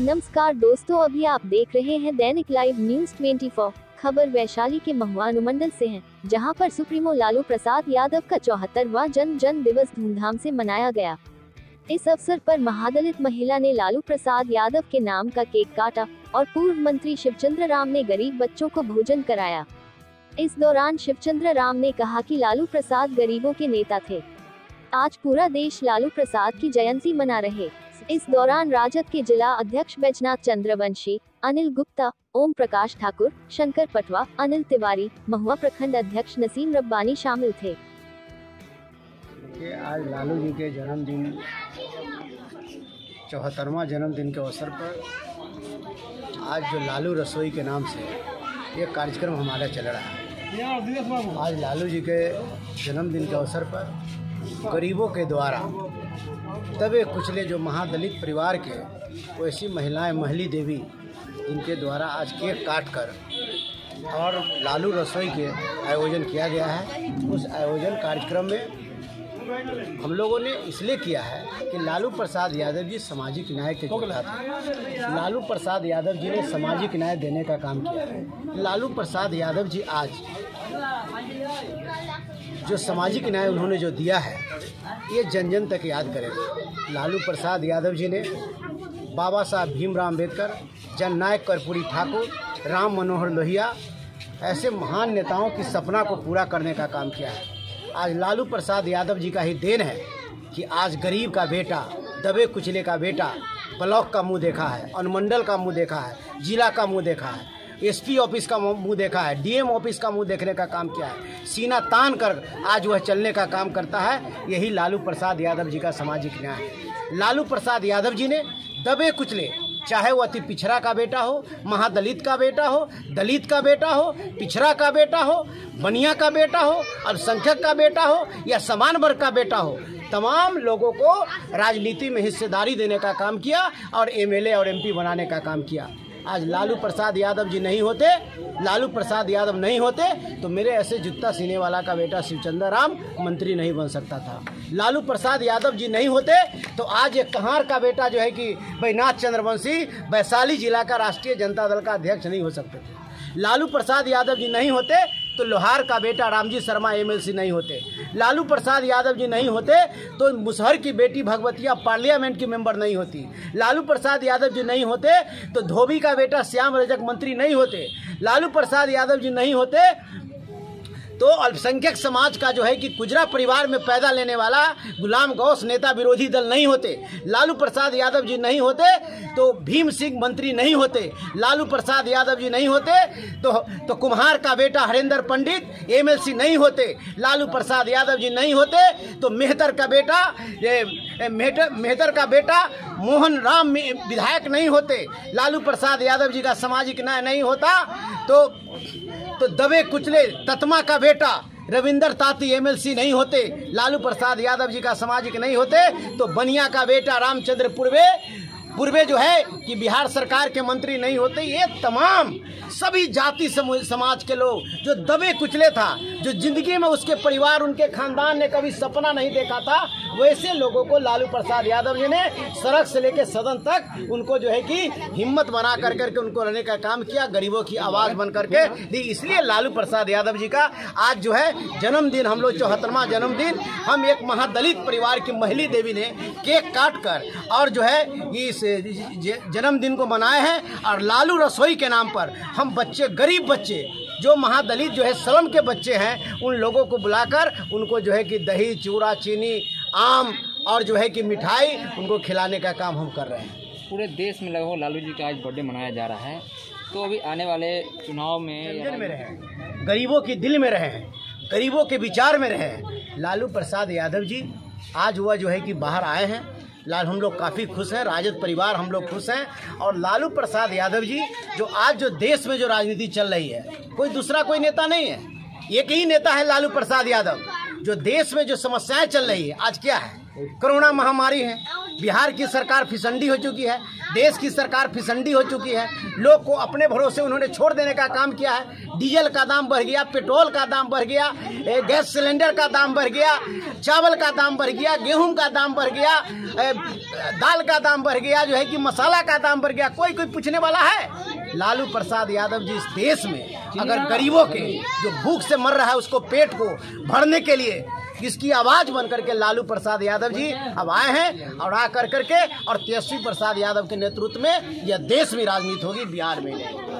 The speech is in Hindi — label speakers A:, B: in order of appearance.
A: नमस्कार दोस्तों, अभी आप देख रहे हैं दैनिक लाइव न्यूज 24। खबर वैशाली के महुआ अनुमंडल से है, जहां पर सुप्रीमो लालू प्रसाद यादव का 74वां जन्म दिवस धूमधाम से मनाया गया। इस अवसर पर महादलित महिला ने लालू प्रसाद यादव के नाम का केक काटा और पूर्व मंत्री शिवचंद्र राम ने गरीब बच्चों को भोजन कराया। इस दौरान शिवचंद्र राम ने कहा कि लालू प्रसाद गरीबों के नेता थे। आज पूरा देश लालू प्रसाद की जयंती मना रहे। इस दौरान राजद के जिला अध्यक्ष बैजनाथ चंद्रवंशी, अनिल गुप्ता, ओम प्रकाश ठाकुर, शंकर पटवा, अनिल तिवारी, महुआ प्रखंड अध्यक्ष नसीम रब्बानी शामिल थे।
B: आज लालू जी के जन्मदिन 74वां जन्मदिन के अवसर पर आज जो लालू रसोई के नाम से ये कार्यक्रम हमारा चल रहा है। आज लालू जी के जन्मदिन के अवसर पर गरीबों के द्वारा दबे कुचले जो महादलित परिवार के वैसी महिलाएं, महली देवी, इनके द्वारा आज केक काट कर और लालू रसोई के आयोजन किया गया है। उस आयोजन कार्यक्रम में हम लोगों ने इसलिए किया है कि लालू प्रसाद यादव जी सामाजिक न्याय के योद्धा थे। लालू प्रसाद यादव जी ने सामाजिक न्याय देने का काम किया है। लालू प्रसाद यादव जी आज जो सामाजिक न्याय उन्होंने जो दिया है, ये जन जन तक याद करेगा। लालू प्रसाद यादव जी ने बाबा साहब भीमराव अम्बेडकर, जननायक कर्पूरी ठाकुर, राम मनोहर लोहिया, ऐसे महान नेताओं की सपना को पूरा करने का काम किया है। आज लालू प्रसाद यादव जी का ही देन है कि आज गरीब का बेटा, दबे कुचले का बेटा ब्लॉक का मुंह देखा है, अनुमंडल का मुंह देखा है, जिला का मुंह देखा है, एसपी ऑफिस का मुंह देखा है, डीएम ऑफिस का मुंह देखने का काम किया है। सीना तान कर आज वह चलने का काम करता है। यही लालू प्रसाद यादव जी का सामाजिक न्याय है। लालू प्रसाद यादव जी ने दबे कुचले, चाहे वो अति पिछड़ा का बेटा हो, महादलित का बेटा हो, दलित का बेटा हो, पिछड़ा का बेटा हो, बनिया का बेटा हो, अल्पसंख्यक का बेटा हो या समान वर्ग का बेटा हो, तमाम लोगों को राजनीति में हिस्सेदारी देने का काम किया और एमएलए और एमपी बनाने का काम किया। आज लालू प्रसाद यादव जी नहीं होते, लालू प्रसाद यादव नहीं होते तो मेरे ऐसे जूता सीने वाला का बेटा शिवचंद्र राम मंत्री नहीं बन सकता था। लालू प्रसाद यादव जी नहीं होते तो आज एक कहार का बेटा जो है कि बैजनाथ चंद्रवंशी वैशाली जिला का राष्ट्रीय जनता दल का अध्यक्ष नहीं हो सकते थे। लालू प्रसाद यादव जी नहीं होते तो लोहार का बेटा रामजी शर्मा एमएलसी नहीं होते। लालू प्रसाद यादव जी नहीं होते तो मुसहर की बेटी भगवतिया पार्लियामेंट की मेंबर नहीं होती। लालू प्रसाद यादव जी नहीं होते तो धोबी का बेटा श्याम रजक मंत्री नहीं होते। लालू प्रसाद यादव जी नहीं होते तो अल्पसंख्यक समाज का जो है कि गुजरा परिवार में पैदा लेने वाला गुलाम गौस नेता विरोधी दल नहीं होते। लालू प्रसाद यादव जी नहीं होते तो भीम सिंह मंत्री नहीं होते। लालू प्रसाद यादव जी नहीं होते तो कुम्हार का बेटा हरेंद्र पंडित एमएलसी नहीं होते। लालू प्रसाद यादव जी नहीं होते तो मेहतर का बेटा मोहन राम विधायक नहीं होते। लालू प्रसाद यादव जी का सामाजिक न्याय नहीं होता तो दबे कुचले ततमा का बेटा रविंदर ताती एमएलसी नहीं होते। लालू प्रसाद यादव जी का सामाजिक नहीं होते तो बनिया का बेटा रामचंद्र पूर्वे जो है कि बिहार सरकार के मंत्री नहीं होते। ये तमाम सभी जाति समाज के लोग जो दबे कुचले था, जो जिंदगी में उसके परिवार, उनके खानदान ने कभी सपना नहीं देखा था, वैसे लोगों को लालू प्रसाद यादव जी ने सड़क से लेकर सदन तक उनको जो है कि हिम्मत बना करके उनको रहने का काम किया, गरीबों की आवाज बन करके दी। इसलिए लालू प्रसाद यादव जी का आज जो है जन्मदिन, हम लोग 74वां जन्मदिन, हम एक महादलित परिवार की महली देवी ने केक काट कर और जो है इस जन्मदिन को मनाए हैं। और लालू रसोई के नाम पर हम बच्चे, गरीब बच्चे जो महादलित जो है स्लम के बच्चे हैं, उन लोगों को बुलाकर उनको जो है कि दही, चूड़ा, चीनी, आम और जो है कि मिठाई उनको खिलाने का काम हम कर रहे हैं।
C: पूरे देश में लगभग लालू जी का आज बर्थडे मनाया जा रहा है, तो अभी आने वाले चुनाव में
B: दिल में रहे, गरीबों के दिल में रहे हैं, गरीबों के विचार में रहे हैं। लालू प्रसाद यादव जी आज वह जो है कि बाहर आए हैं। हम लोग काफ़ी खुश हैं, राजद परिवार हम लोग खुश हैं। और लालू प्रसाद यादव जी जो आज जो देश में जो राजनीति चल रही है, कोई दूसरा कोई नेता नहीं है, एक ही नेता है लालू प्रसाद यादव। जो देश में जो समस्याएं चल रही है, आज क्या है, कोरोना महामारी है, बिहार की सरकार फिसंडी हो चुकी है, देश की सरकार फिसंडी हो चुकी है। लोग को अपने भरोसे उन्होंने छोड़ देने का काम किया है। डीजल का दाम बढ़ गया, पेट्रोल का दाम बढ़ गया, गैस सिलेंडर का दाम बढ़ गया, चावल का दाम बढ़ गया, गेहूं का दाम बढ़ गया, दाल का दाम बढ़ गया, जो है कि मसाला का दाम बढ़ गया। कोई पूछने वाला है? लालू प्रसाद यादव जी इस देश में अगर गरीबों के जो भूख से मर रहा है उसको पेट को भरने के लिए इसकी आवाज बन करके लालू प्रसाद यादव जी अब आए हैं और आ कर करके और तेजस्वी प्रसाद यादव के नेतृत्व में यह देश में राजनीति होगी, बिहार में नहीं।